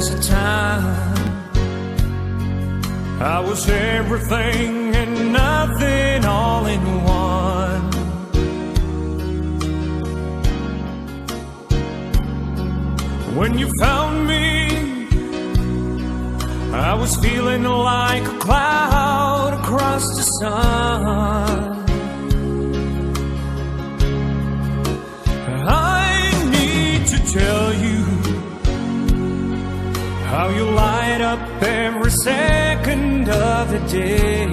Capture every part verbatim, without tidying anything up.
was a time I was everything and nothing all in one. When you found me, I was feeling like a cloud across the sun. I need to tell you how you light up every second of the day.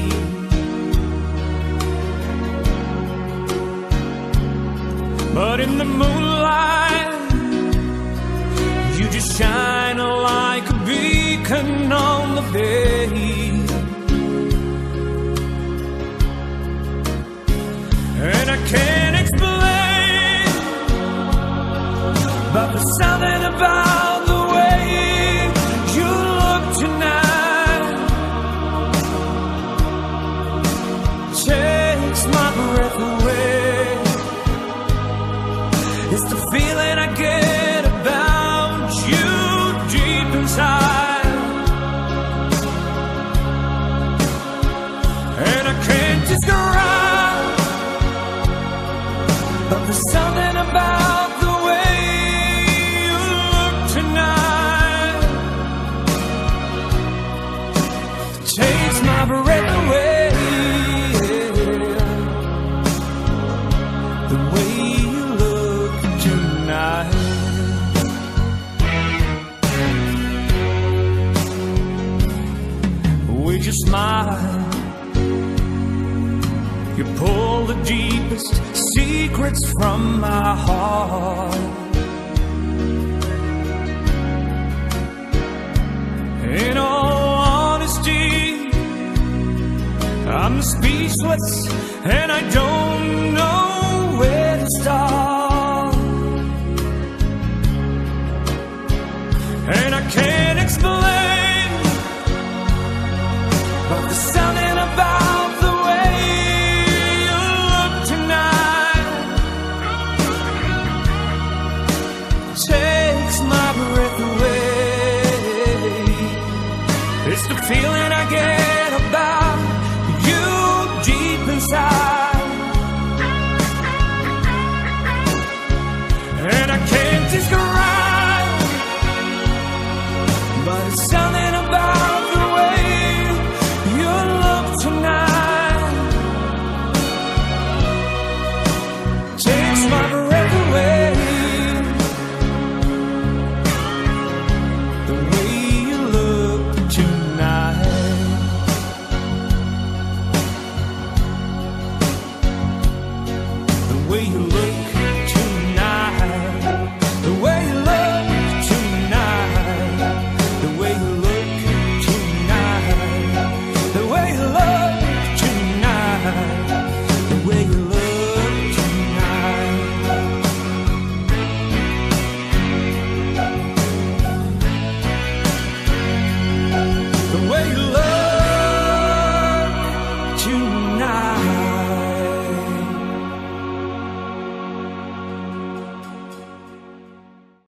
But in the moonlight, you just shine like a beacon on the bay. And I can't explain, but there's something about the way you look tonight takes my breath away. It's the feeling I get about you deep inside, and I can't describe, but there's something about the way you look tonight takes my breath away. The way you look tonight. With your smile, you pull the deepest secrets from my heart. In all honesty, I'm speechless and I don't know where to start. And I can't explain,